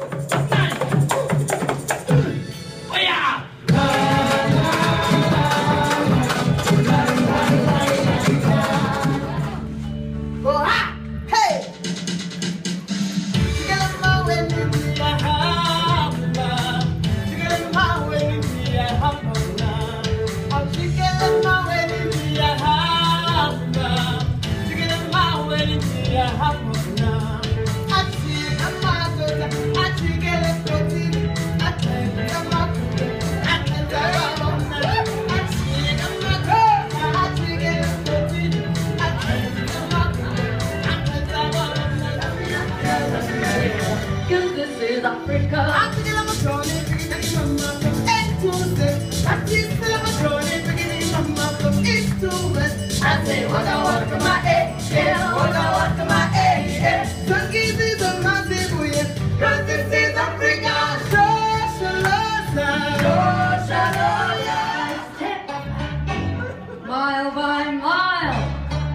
Mile by mile,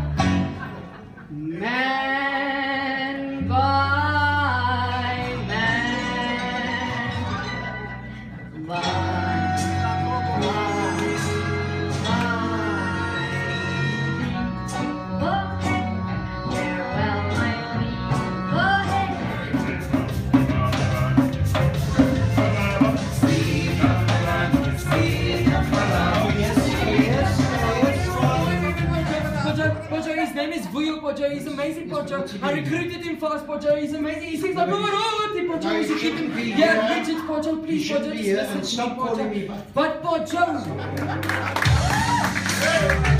man by man, his name is Vuyo Pojo, he's amazing Pojo. I recruited him fast Pojo, he's amazing. He sings like Pojo, we should keep him. Yeah, Richard Pojo, please Pojo, just listen to me Pojo. But Pojo!